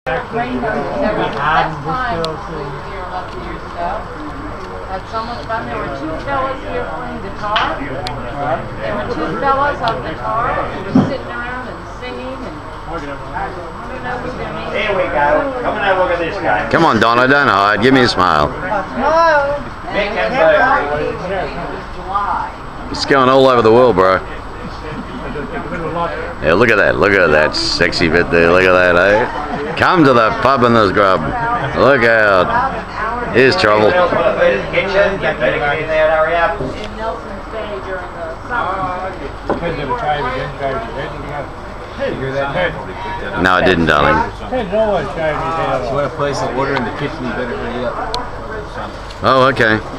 Had so much fun. There were two fellas here playing guitar. There were two fellas on guitar who were sitting around and singing. And I don't know who their names. Here we go. Come and have a look at this guy. Come on, Donna, don't hide. Give me a smile. Hello. Big and It's going all over the world, bro. Yeah, look at that. Look at that sexy bit there. Look at that, eh? Come to the pub in this grub. Look out. Here's trouble. Kitchen. You better get in there and hurry up. In Nelson's Bay during the summer. No, I didn't, darling. If you want to place an order in the kitchen, you better hurry up. Oh, okay.